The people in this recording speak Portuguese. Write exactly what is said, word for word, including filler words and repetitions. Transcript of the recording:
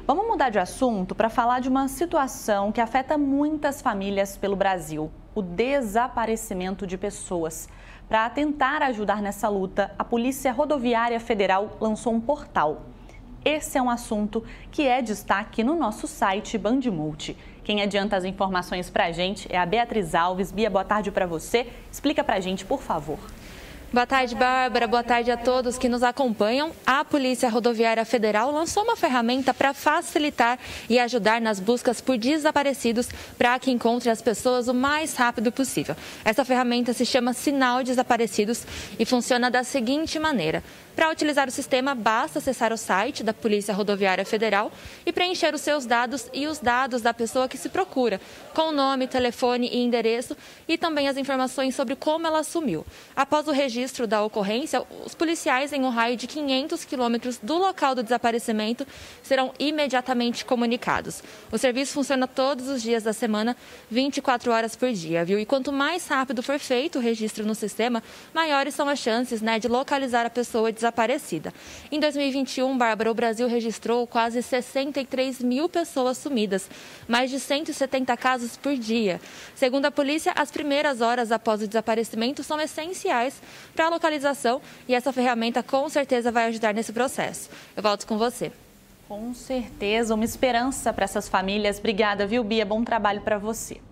Vamos mudar de assunto para falar de uma situação que afeta muitas famílias pelo Brasil: o desaparecimento de pessoas. Para tentar ajudar nessa luta, a Polícia Rodoviária Federal lançou um portal. Esse é um assunto que é destaque no nosso site Bandmulti. Quem adianta as informações para a gente é a Beatriz Alves. Bia, boa tarde para você. Explica para a gente, por favor. Boa tarde, Bárbara. Boa tarde a todos que nos acompanham. A Polícia Rodoviária Federal lançou uma ferramenta para facilitar e ajudar nas buscas por desaparecidos para que encontre as pessoas o mais rápido possível. Essa ferramenta se chama Sinal Desaparecidos e funciona da seguinte maneira. Para utilizar o sistema, basta acessar o site da Polícia Rodoviária Federal e preencher os seus dados e os dados da pessoa que se procura, com nome, telefone e endereço, e também as informações sobre como ela sumiu. Após o registro da ocorrência, os policiais em um raio de quinhentos quilômetros do local do desaparecimento serão imediatamente comunicados. O serviço funciona todos os dias da semana, vinte e quatro horas por dia, viu? E quanto mais rápido for feito o registro no sistema, maiores são as chances, né, de localizar a pessoa desaparecida. Desaparecida. Em dois mil e vinte e um, Bárbara, o Brasil registrou quase sessenta e três mil pessoas sumidas, mais de cento e setenta casos por dia. Segundo a polícia, as primeiras horas após o desaparecimento são essenciais para a localização e essa ferramenta com certeza vai ajudar nesse processo. Eu volto com você. Com certeza, uma esperança para essas famílias. Obrigada, viu, Bia? Bom trabalho para você.